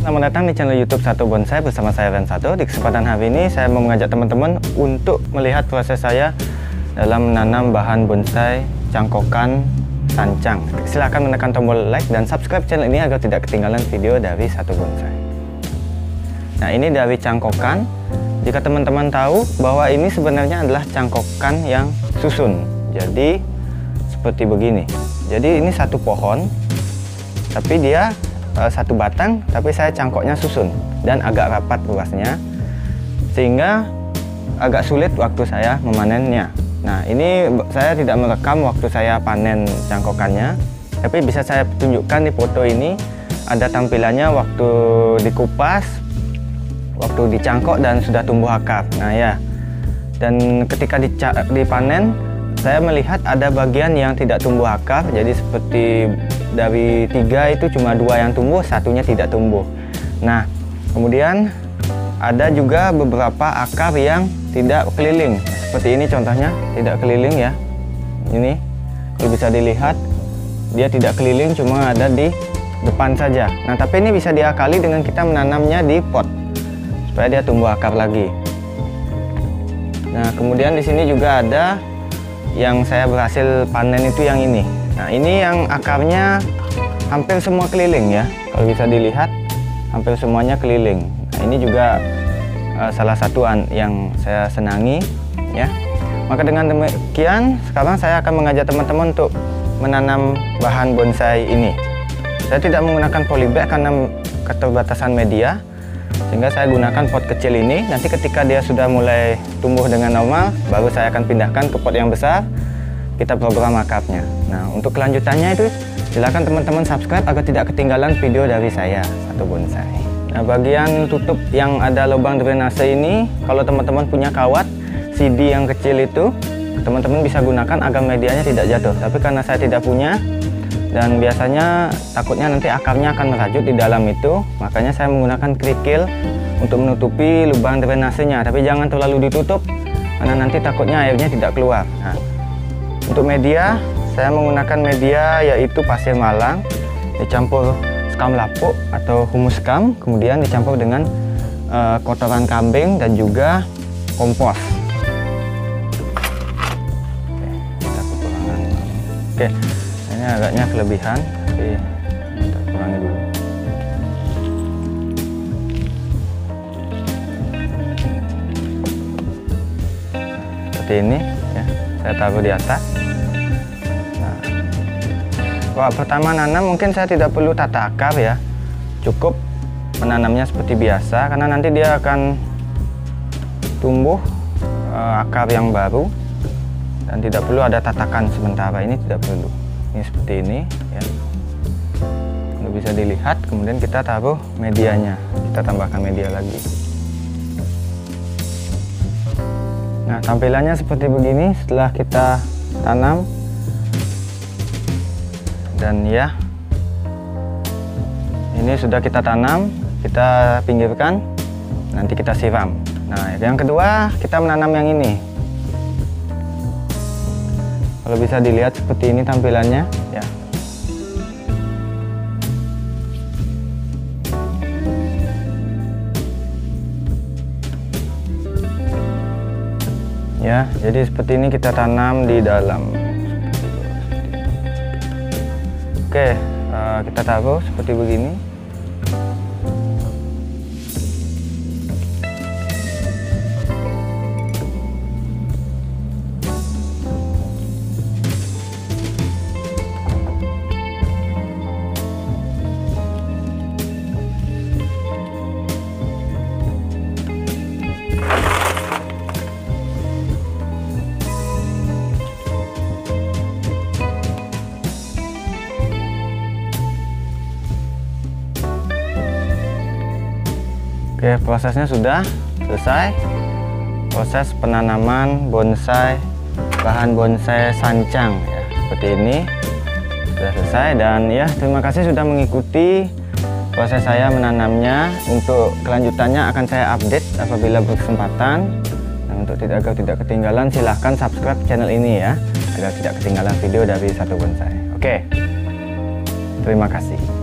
Selamat datang di channel YouTube Satu Bonsai bersama saya Ren Satu. Di kesempatan hari ini saya mau mengajak teman-teman untuk melihat proses saya dalam menanam bahan bonsai cangkokan sancang. Silahkan menekan tombol like dan subscribe channel ini agar tidak ketinggalan video dari Satu Bonsai. Nah, ini dari cangkokan. Jika teman-teman tahu bahwa ini sebenarnya adalah cangkokan yang susun. Jadi seperti begini. Jadi ini satu pohon, tapi dia satu batang, tapi saya cangkoknya susun dan agak rapat luasnya, sehingga agak sulit waktu saya memanennya. Nah, ini saya tidak merekam waktu saya panen cangkokannya, tapi bisa saya tunjukkan di foto ini. Ada tampilannya waktu dikupas, waktu dicangkok dan sudah tumbuh akar. Nah ya, dan ketika dipanen, saya melihat ada bagian yang tidak tumbuh akar. Jadi seperti dari 3 itu cuma 2 yang tumbuh, satunya tidak tumbuh. Nah, kemudian ada juga beberapa akar yang tidak keliling. Seperti ini contohnya, tidak keliling ya. Ini kalau bisa dilihat, dia tidak keliling, cuma ada di depan saja. Nah, tapi ini bisa diakali dengan kita menanamnya di pot supaya dia tumbuh akar lagi. Nah, kemudian di sini juga ada yang saya berhasil panen itu yang ini. Nah, ini yang akarnya hampir semua keliling ya. Kalau bisa dilihat, hampir semuanya keliling. Nah, ini juga salah satu yang saya senangi ya. Maka dengan demikian, sekarang saya akan mengajak teman-teman untuk menanam bahan bonsai ini. Saya tidak menggunakan polybag karena keterbatasan media, sehingga saya gunakan pot kecil ini. Nanti ketika dia sudah mulai tumbuh dengan normal, baru saya akan pindahkan ke pot yang besar. Kita program akarnya. Nah, untuk kelanjutannya itu silakan teman-teman subscribe agar tidak ketinggalan video dari saya, Satu Bonsai. Nah, bagian tutup yang ada lubang drainase ini, kalau teman-teman punya kawat CD yang kecil itu, teman-teman bisa gunakan agar medianya tidak jatuh. Tapi karena saya tidak punya, dan biasanya takutnya nanti akarnya akan merajut di dalam itu, makanya saya menggunakan kerikil untuk menutupi lubang drainasenya. Tapi jangan terlalu ditutup, karena nanti takutnya airnya tidak keluar. Nah, untuk media, saya menggunakan media yaitu pasir malang, dicampur skam lapuk atau humus skam, kemudian dicampur dengan kotoran kambing dan juga kompos. Oke, ini agaknya kelebihan, tapi kita kurangi dulu. Seperti ini ya, saya taruh di atas. Nah, kalau pertama nanam mungkin saya tidak perlu tata akar ya, cukup menanamnya seperti biasa, karena nanti dia akan tumbuh akar yang baru. Dan tidak perlu ada tatakan sementara, ini tidak perlu. Ini seperti ini ya. Kalau bisa dilihat, kemudian kita taruh medianya. Kita tambahkan media lagi. Nah, tampilannya seperti begini setelah kita tanam. Dan ya, ini sudah kita tanam, kita pinggirkan, nanti kita siram. Nah, yang kedua kita menanam yang ini. Kalau bisa dilihat seperti ini tampilannya ya. Ya, jadi seperti ini kita tanam di dalam. Oke, kita taruh seperti begini. Oke, prosesnya sudah selesai. Proses penanaman bonsai, bahan bonsai sancang ya, seperti ini sudah selesai. Dan ya, terima kasih sudah mengikuti proses saya menanamnya. Untuk kelanjutannya akan saya update apabila berkesempatan. Dan untuk agar tidak ketinggalan, silahkan subscribe channel ini ya, agar tidak ketinggalan video dari Satu Bonsai. Oke, terima kasih.